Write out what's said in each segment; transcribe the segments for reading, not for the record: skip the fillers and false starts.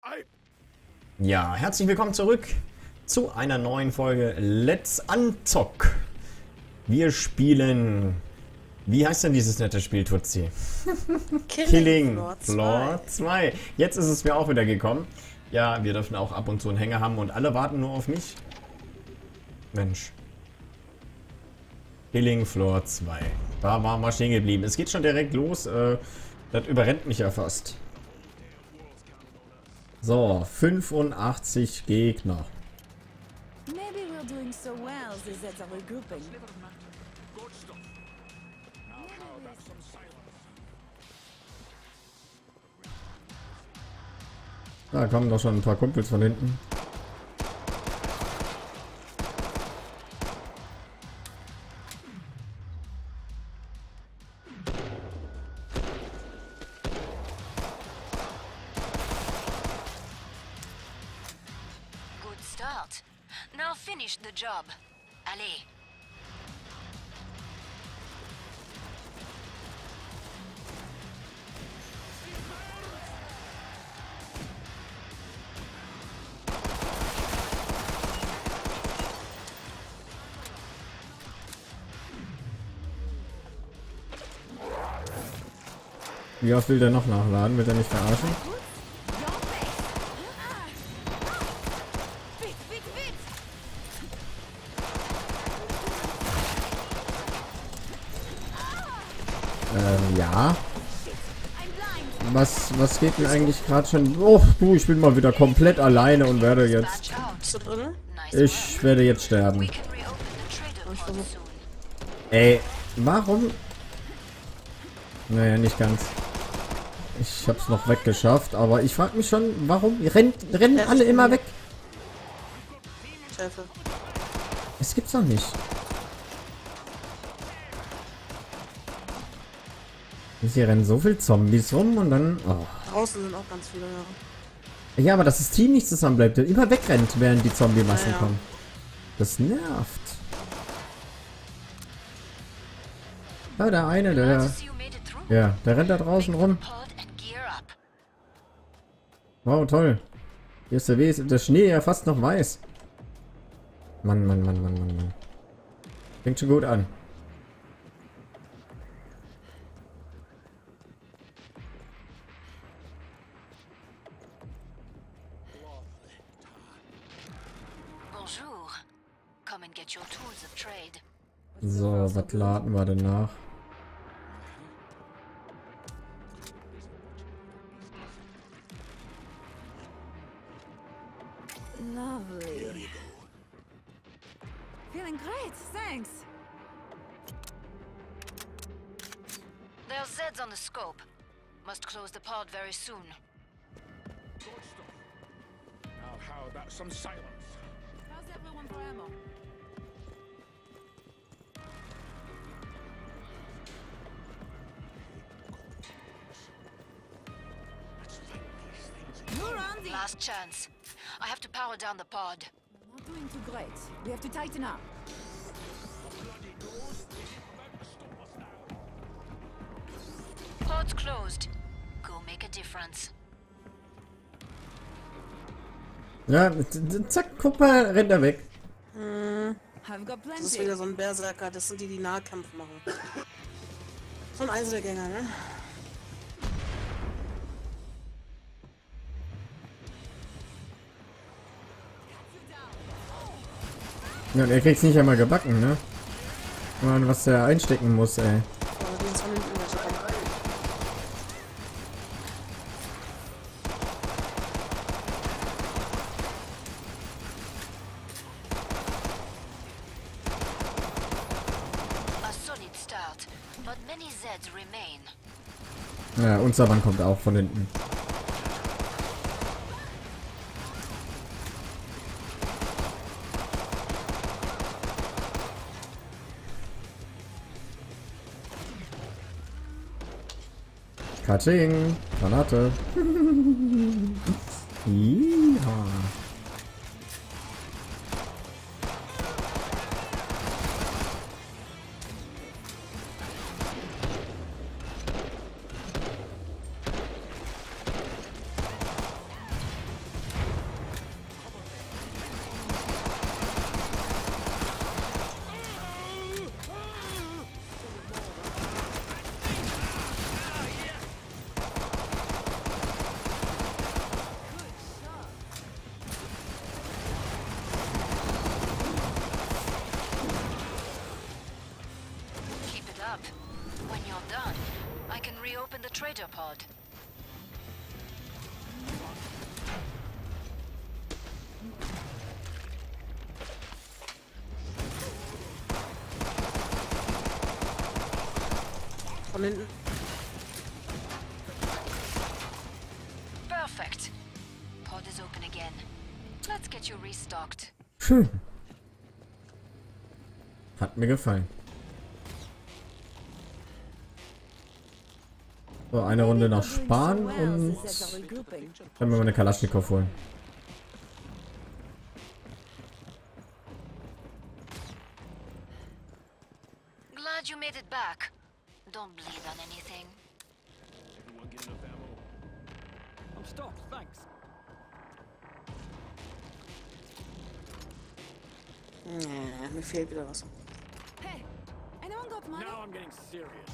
Ja, herzlich willkommen zurück zu einer neuen Folge Let's Unzock. Wir spielen... Wie heißt denn dieses nette Spiel, Tutsi? Killing Floor 2. Jetzt ist es mir auch wieder gekommen. Ja, wir dürfen auch ab und zu einen Hänger haben und alle warten nur auf mich. Mensch. Killing Floor 2. Da waren wir stehen geblieben. Es geht schon direkt los. Das überrennt mich ja fast. So, 85 Gegner. Maybe we're doing so well that are regrouping. Da kommen doch schon ein paar Kumpels von hinten. Good start. Now finish the job. Allez. Wie oft will der noch nachladen? Wird er nicht verarschen? Ja. Was geht denn eigentlich gerade schon? Oh, du, ich bin mal wieder komplett alleine und werde jetzt... Ich werde jetzt sterben. Ey, warum? Naja, nicht ganz. Ich hab's noch weggeschafft, aber ich frag mich schon, warum rennen alle immer weg? Scheiße. Es gibt's doch nicht. Hier rennen so viele Zombies rum und dann... Oh. Draußen sind auch ganz viele, ja. Ja, aber dass das Team nicht zusammen bleibt und immer wegrennt, während die Zombie-Massen Ja. kommen. Das nervt. Ja, der eine, der... Ja, der rennt da draußen rum. Wow, toll. Hier ist der Schnee ja fast noch weiß. Mann. Fängt schon gut an. Bonjour. Come and get your tools of trade. So, was laden wir denn nach? Lovely. Feeling great, thanks. There's Zeds on the scope. Must close the pod very soon. Now how about some silence? How's everyone for ammo? You're on the... Last chance. I have to power down the pod. Not doing too great. We have to tighten up. Pod's closed. Go make a difference. Ja, zack, guck mal, rennt er weg. I've got Das ist plenty. wieder so ein Berserker, das sind die, die Nahkampf machen. So ein Einzelgänger, ne? Ja, und er kriegt's nicht einmal gebacken, ne? Mann, was der einstecken muss, ey. Aber die sind von hinten welche kommen. A solid start, but many Zeds remain. Ja, unser Mann kommt auch von hinten. Katsching! Granate! Iha. When you're done, I can reopen the trader pod. Von hinten. Perfect. Pod is open again. Let's get you restocked. Schön. Hat mir gefallen. So, eine Runde noch sparen und dann wir eine Kalaschnikow holen. Glad you made it back. Don't bleed on anything. Everyone get enough ammo? I'm stopped, thanks. Mir fehlt wieder was. Hey, anyone got money? Now I'm getting serious.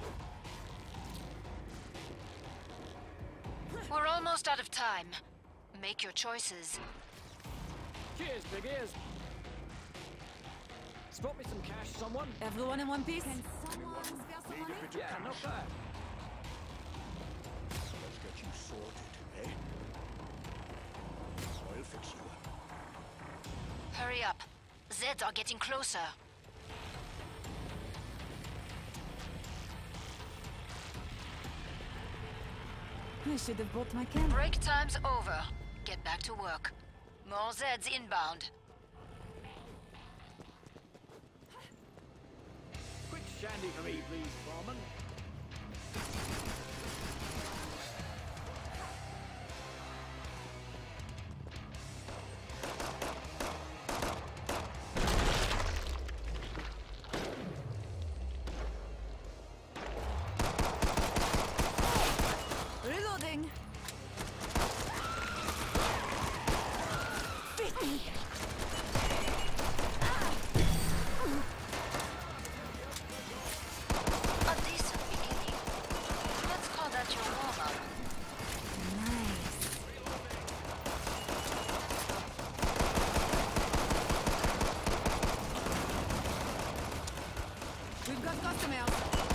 We're almost out of time. Make your choices. Cheers, big ears. Spot me some cash, someone? Everyone in one piece? Can someone spare some money? Yeah, not bad. Let's get you sorted, eh? I'll fix you up. Hurry up. Zeds are getting closer. I should have brought my camera. Break time's over. Get back to work. More Zeds inbound. Quick shandy for me, please, barman. Reloading. Beat me. A decent beginning. Let's call that your warm-up. Nice. We've got customers.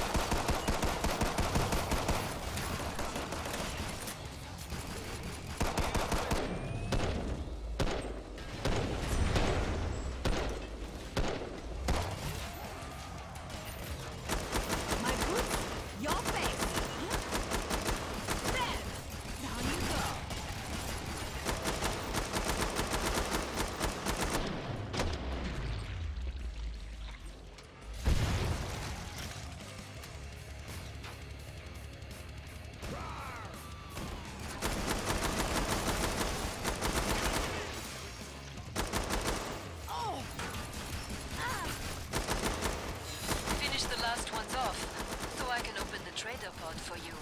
My boots, your face. There. Down you go. Oh. Ah. Finish the last ones off, so I can open the trader pod for you.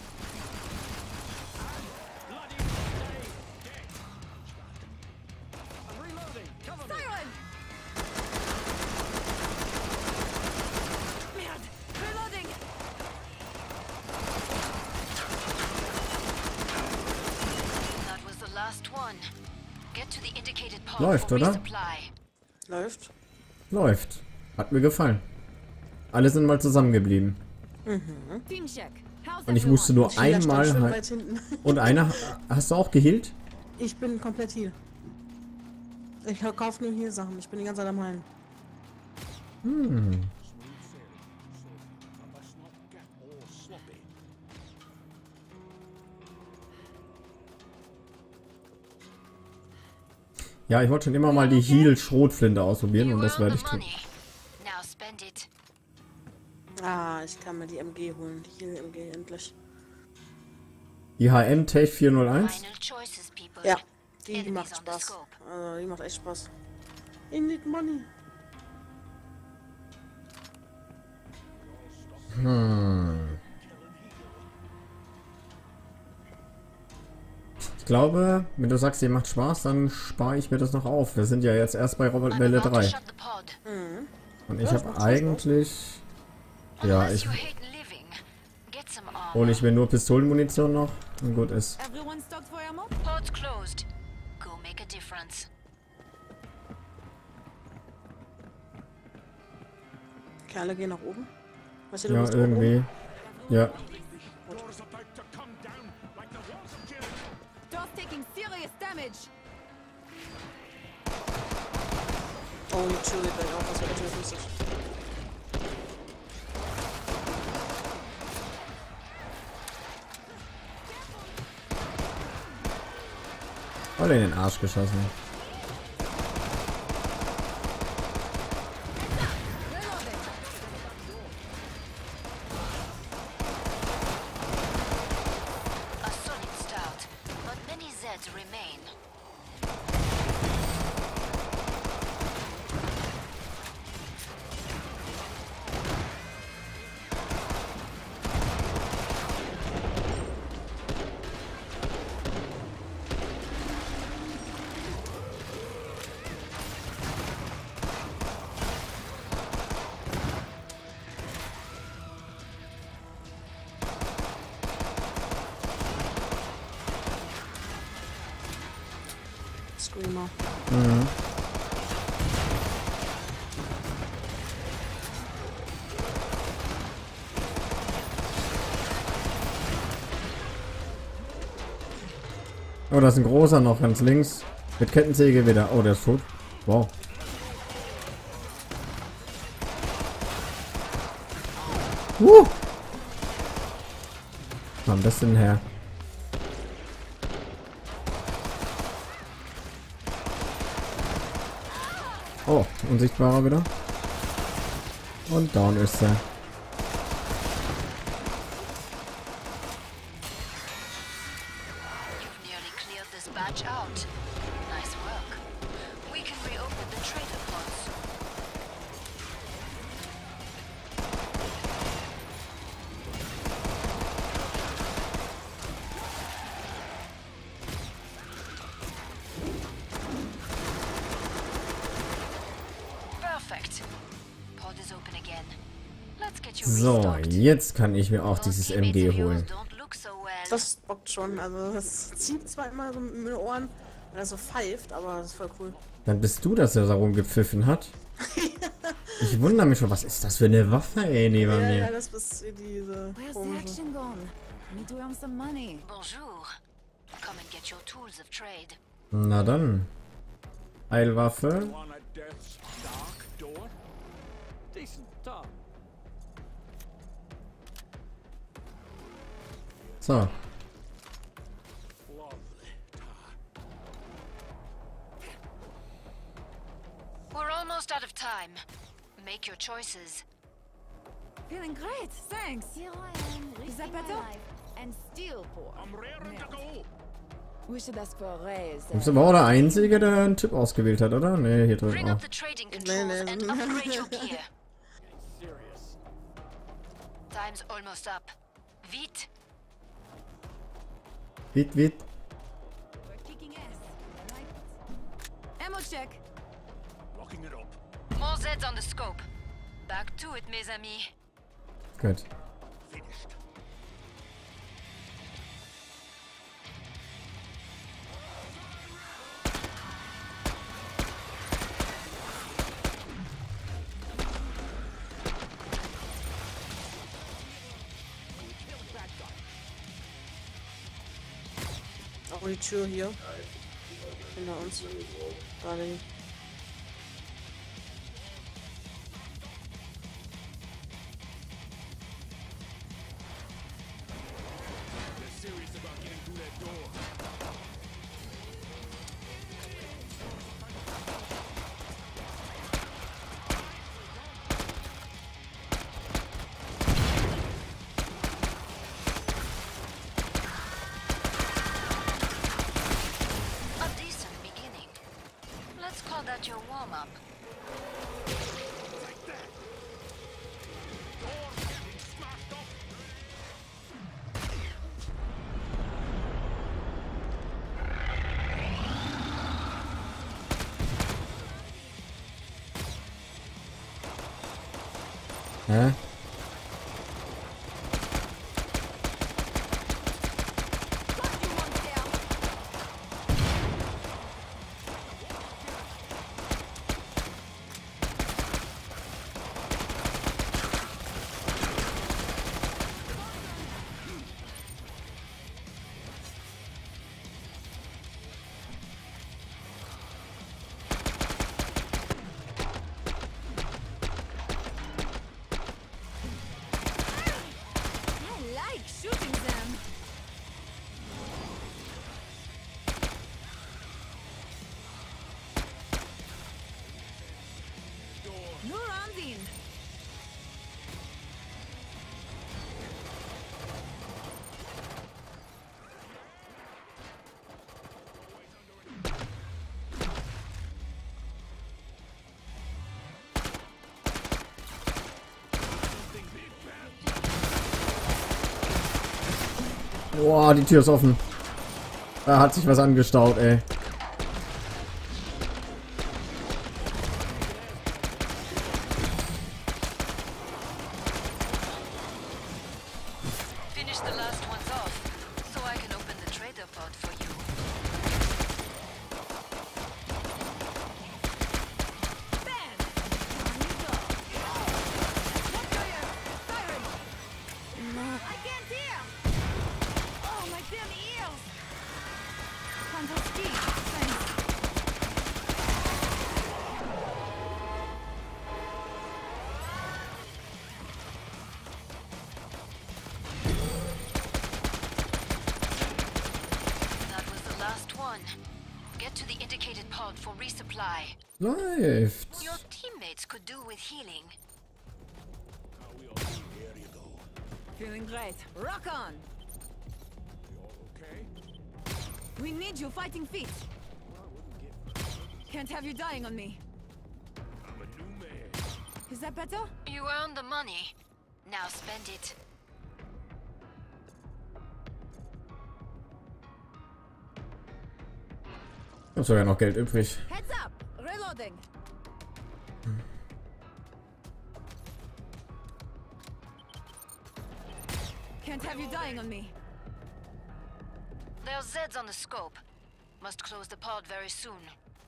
Bloody stay dead. I'm reloading. Cover me. Siren! Merde! Reloading! That was the last one. Get to the indicated pod Läuft, for oder? resupply. Läuft. Läuft. Hat mir gefallen. Alle sind mal zusammengeblieben. Teamcheck. How's Und ich everyone? musste nur Sheila stand einmal schön halt. weit hinten. Und einer. Hast du auch geheilt? Ich bin komplett hier. Ich kaufe nur hier Sachen. Ich bin die ganze Zeit am Heilen. Smooth sailing, so I must not get all sloppy. Ja, ich wollte schon immer mal die Heal-Schrotflinte ausprobieren You und das earned werde the ich tun. money. Now spend it. Ah, ich kann mir die MG holen. Die Heal-MG endlich. Die HM TAFE 401? Final choices, people. Ja, die Enemies macht on the Spaß. scope. Also, die macht echt Spaß. I need money. Ich glaube, wenn du sagst, ihr macht Spaß, dann spare ich mir das noch auf. Wir sind ja jetzt erst bei Robert I'm Welle about to 3. shut the pod. Und ich Ja, das habe macht Spaß, eigentlich... Ja, Unless ich you hate living, get some armor. hole ich mir nur Pistolenmunition noch und gut ist. Everyone stocked for ammo? Pod's closed. Go make a difference. Kerle gehen nach oben. Was hier, du Ja, bist oben? irgendwie. Ja. Floor's about to come down like the walls of Jericho. Door's taking serious damage. Oh, die Tür geht gleich auf, was wäre natürlich lustig. Voll in den Arsch geschossen. A solid start, but many Zeds remain. Screamer. Mhm. Oh, da ist ein großer noch ganz links. Mit Kettensäge wieder. Oh, der ist tot. Wow. Wo kam das denn her? Oh, unsichtbarer wieder. Und down ist er. You've nearly cleared this batch out. Nice work. We can reopen the trader pods. Perfect. Pod is open again. Let's get you So, restocked. jetzt kann ich mir auch Those dieses teammates MG of yours holen. don't look so well. Das bockt schon, also das zieht zwar immer so mit den Ohren, wenn er so pfeift, aber das ist voll cool. Dann bist du das, der da rumgepfiffen hat. Ich wundere mich schon, was ist das für eine Waffe, ey, neben Ja, mir? das ist diese Where's the komische. action gone? Need to earn some money. Bonjour. Come and get your tools of trade. Na dann. Heilwaffe. One at death's dark door. Decent time. So. Lovely. We're almost out of time. Make your choices. Feeling great, thanks. Here I am, Is that risking my better? life. And still poor. I'm raring to go. We should ask for a raise. Du bist aber auch der Einzige, der einen Typ ausgewählt hat, oder? Ne, hier Bring drüben up auch. the trading Nee, controls nee. and upgrade your gear. Serious. Time's almost up. Vite. Wit, wit. We're kicking ass. I like it. Ammo check. Locking it up. More Zeds on the scope. Back to it, mes amis. Gut. Finished. Auch die Tür hier. Hinter uns. Gerade. They're serious about getting through that door. A decent beginning. Let's call that your warm-up. Take that. Door's getting smashed up. Hä? Boah, die Tür ist offen. Da hat sich was angestaut, ey. Finish the last ones off, so I can open the trader pod for you. I can't hear! Oh, my damn ears! Fantastic! Thanks. That was the last one. Get to the indicated pod for resupply. Läuft. Your teammates could do with healing. Here you go. Feeling great. Rock on! You all okay? We need you fighting feet. Can't have you dying on me. I'm a new man. Is that better? You earned the money. Now spend it. Ich hab sogar noch Geld übrig. Heads up! Reloading! Can't have you dying on me. There's Zeds on the scope. Must close the pod very soon.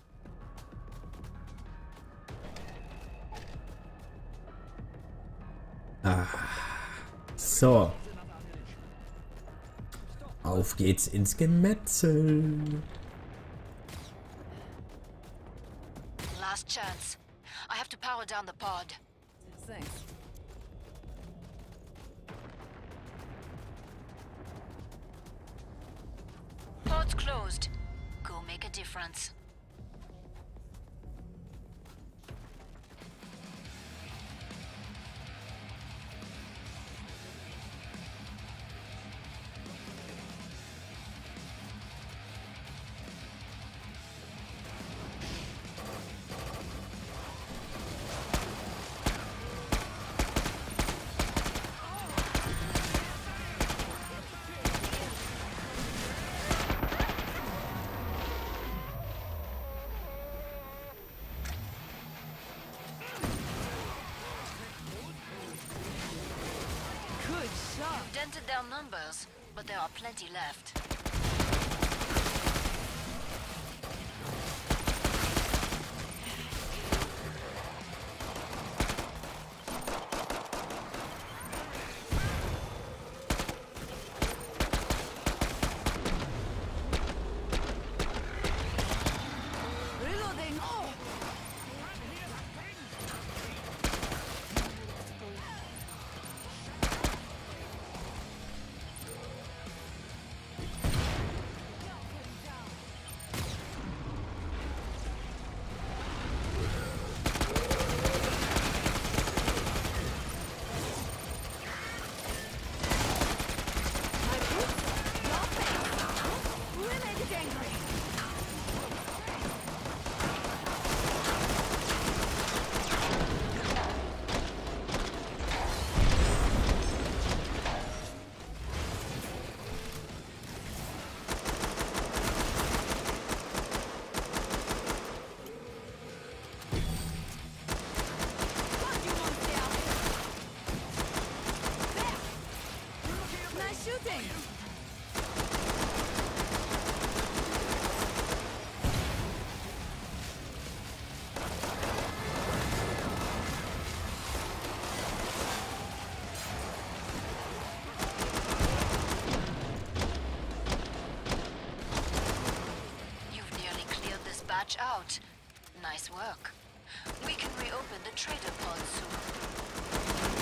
So. Auf geht's ins Gemetzel. Last chance. I have to power down the pod. Thanks. Pod's closed. Go make a difference. Good shot. You've dented their numbers, but there are plenty left. Reloading! Oh! My boots? Your face! We made it angry! Fuck you, monster! There! Nice shooting! You've nearly cleared this batch out. Nice work. We can reopen the trader pod soon.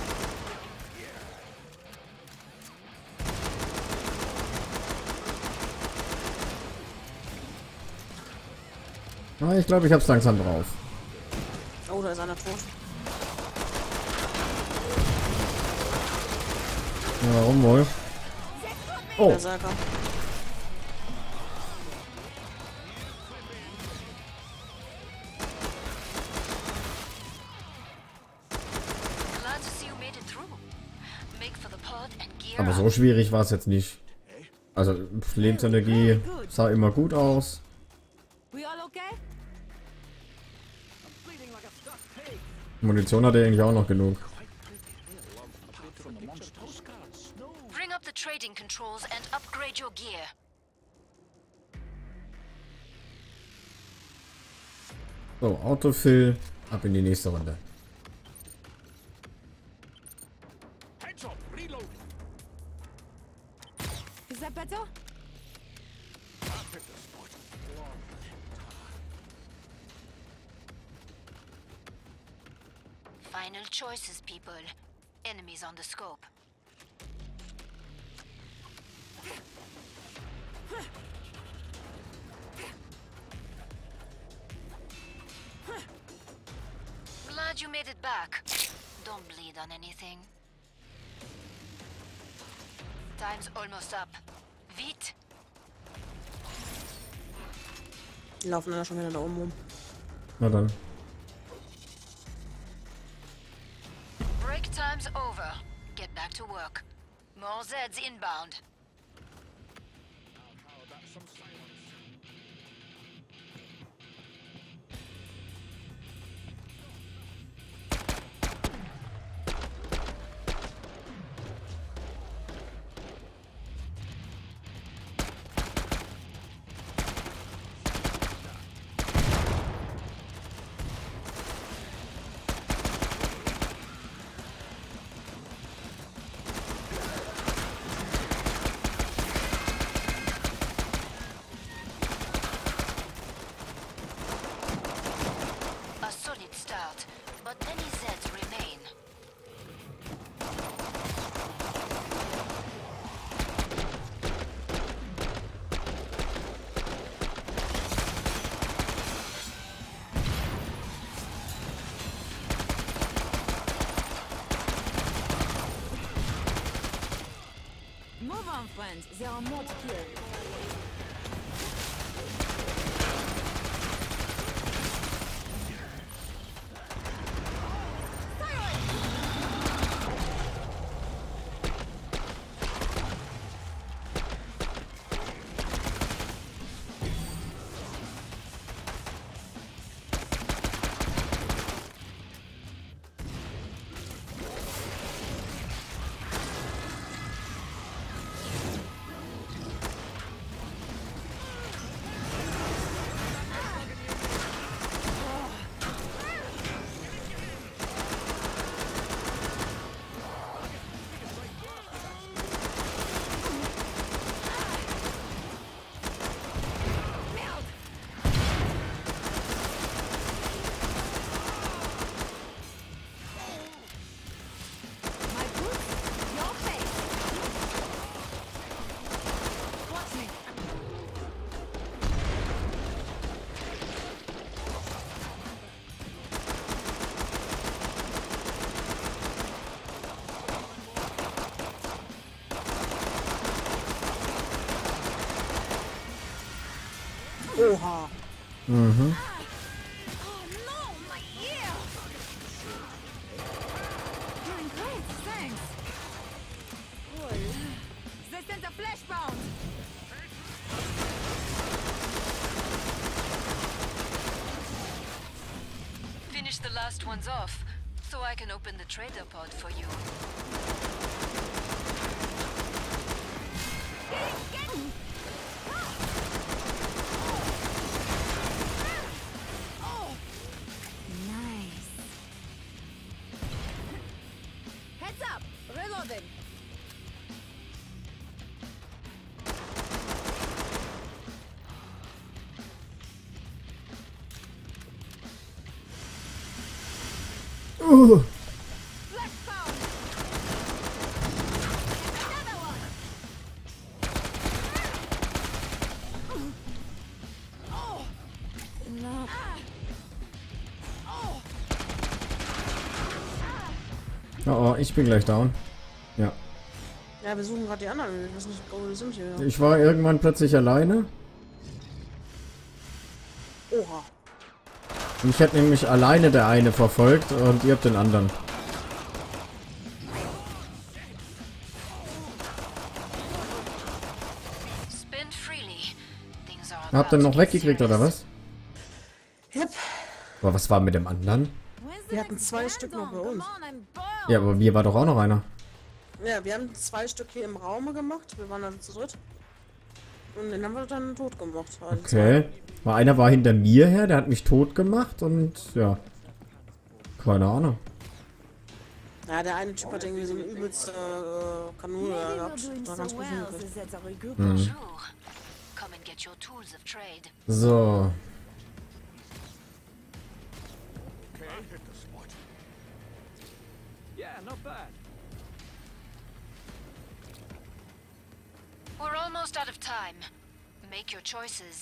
Ah, ich glaube, ich hab's langsam drauf. Oh, da ist einer tot. Ja, warum wohl? Oh, Berserker. Glad to see you made it through. Make for the pod and gear aber up. so schwierig war es jetzt nicht. Hey, Also Lebensenergie sah immer gut aus. We all okay? I'm bleeding like a stuck pig. Munition hatte er eigentlich auch noch genug. From the monster postcards. No. Bring up the trading controls and upgrade your gear. So, Autofill. Ab in die nächste Runde. Heads up. Reload. Is that better? I picked a spot. Final choices, people. Enemies on the scope. Glad you made it back. Don't bleed on anything. Time's almost up. Vite. Die laufen ja schon wieder da oben rum. Na dann. Break time's over. Get back to work. More Zeds inbound. How about some silence? A solid start, but many Zeds remain. Move on, friends. There are more to kill. My boots, your face. Watch me. Oha. Mhm. Oh no, my ear! Doing great, thanks. They sent a flesh bound. Finish the last ones off, so I can open the trader pod for you. Nice. Heads up! Reloading. Flesh bound. Another one. Oh. No. Oh, ich bin gleich down. Ja. Ja, wir suchen gerade die anderen. Wir wissen nicht, wo wir sind hier. Ich war irgendwann plötzlich alleine. Oha. Ich hätte nämlich alleine der eine verfolgt und ihr habt den anderen. Habt ihr noch weggekriegt, oder was? Yep. Aber was war mit dem anderen? Wir hatten 2 Stück noch bei uns. Ja, aber hier war doch auch noch einer. Ja, wir haben 2 Stück hier im Raume gemacht. Wir waren dann zu dritt. Und den haben wir dann tot gemacht. Also Okay. Einer war hinter mir her, der hat mich tot gemacht und ja. Keine Ahnung. Ja, der eine Typ hat irgendwie so eine übelste Kanone gehabt. War ganz gut hingekriegt. Bonjour. Come and get your tools of trade. So. Okay, hit the spot. Yeah, not bad. We're almost out of time. Make your choices.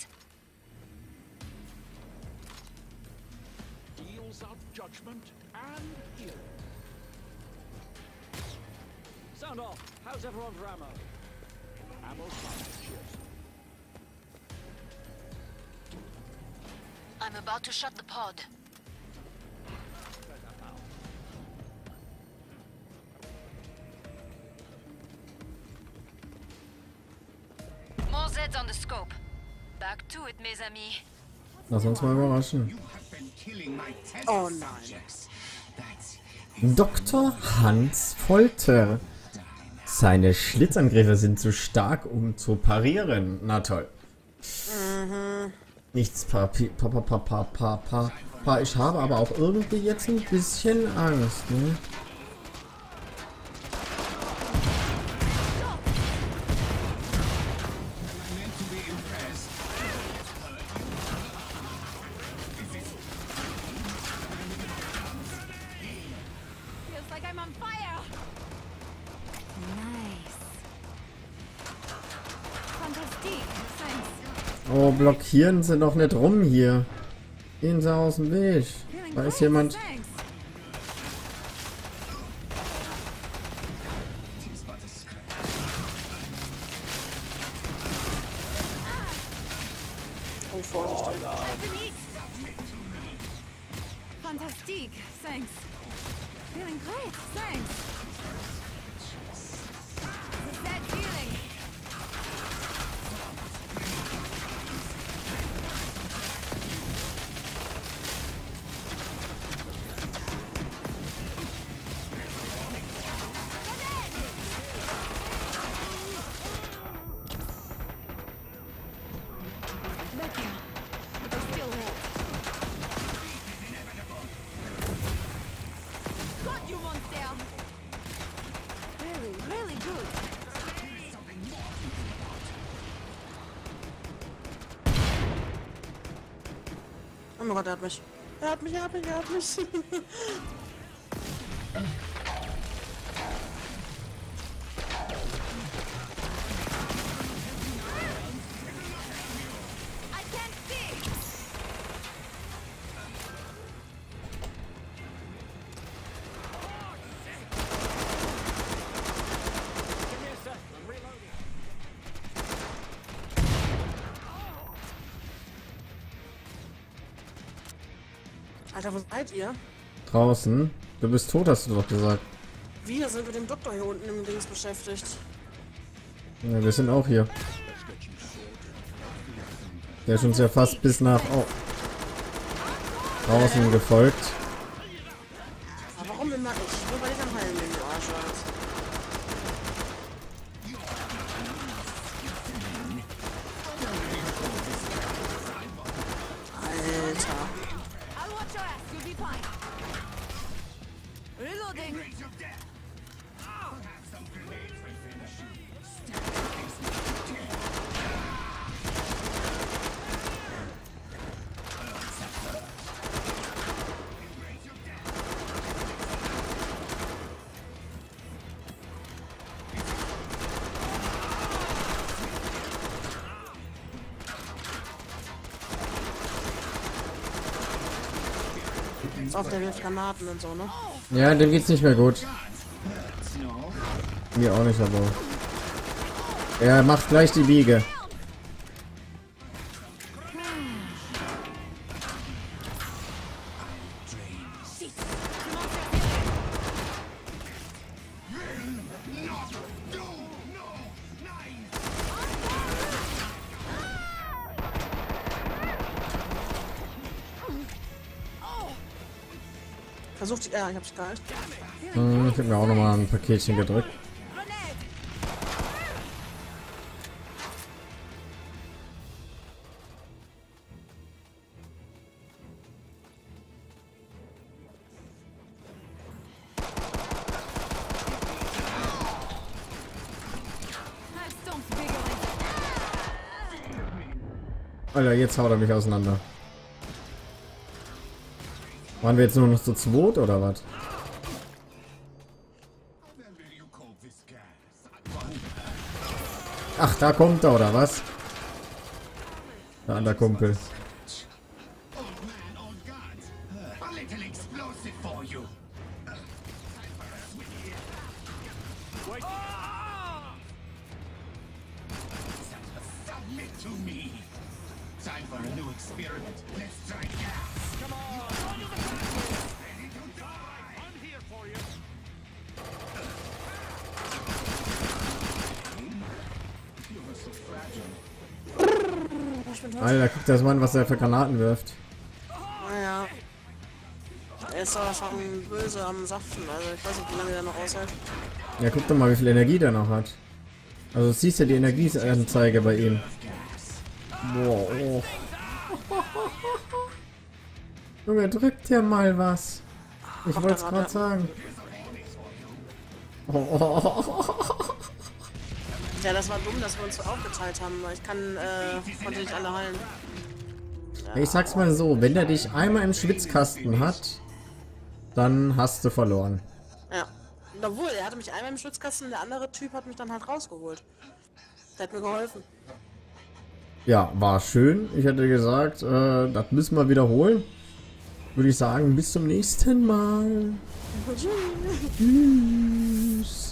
Deals out judgment and healing. Sound off. How's everyone's ammo? Ammo's fine. Cheers. I'm about to shut the pod. More Zeds on the scope. Back to it, mes amis. Lass uns mal überraschen. Oh nein. Dr. Hans Folter. Seine Schlitzangriffe sind zu stark, um zu parieren. Na toll. Nichts Ich habe aber auch irgendwie jetzt ein bisschen Angst, ne? Feels like I'm on fire. Nice. Fantastic. Thanks. Oh, blockieren Sie doch nicht rum hier. Gehen Sie aus dem Weg. Feeling Da ist great, jemand. Thanks. Oh, Vorsicht. Japanese. Fantastic. Thanks. Feeling great. Thanks. It's that feeling. Look here. But they still hold. Got you, monster! Really, really good. Oh mein Gott, er hat mich. Er hat mich. I can't see! Give me a sec. I'm reloading. Alter, wo seid ihr? Draußen. Du bist tot, hast du doch gesagt. Wir sind mit dem Doktor hier unten im Dings beschäftigt. Ja, wir sind auch hier. Der ist uns ja fast bis nach draußen gefolgt. Aber warum immer ich? Nur weil ich am Heilen bin, du Arschloch. Alter. I'll watch your ass, you'll be fine. Reloading. Ist auf der wirft Granaten und so, ne? Ja, dem geht's nicht mehr gut. Mir auch nicht, aber. Er macht gleich die Biege. Versucht, ja, ich hab's geheilt. Ich hab mir auch nochmal ein Paketchen gedrückt. Alter, jetzt haut er mich auseinander. Waren wir jetzt nur noch zu zweit oder was? Ach, da kommt er oder was? Da an der Kumpel. Time for a new experiment. Let's try gas. Come on. Ready to die. I'm here for you. You're so fragile. Alter, guck das mal an, was er für Granaten wirft. Naja. Er ist aber schon böse am Saften, also ich weiß nicht, wie lange der noch aushält. Ja, guck doch mal, wie viel Energie der noch hat. Also siehst du die Energieanzeige bei ihm. Boah, oh. Junge, drückt ja mal was. Ich wollte es gerade sagen. Ja, das war dumm, dass wir uns so aufgeteilt haben. Ich konnte nicht alle heilen. Ja. Ich sag's mal so, wenn der dich einmal im Schwitzkasten hat, dann hast du verloren. Ja. Obwohl, er hatte mich einmal im Schwitzkasten, der andere Typ hat mich dann halt rausgeholt. Der hat mir geholfen. Ja, war schön. Ich hätte gesagt, das müssen wir wiederholen. Würde ich sagen, bis zum nächsten Mal. Tschüss.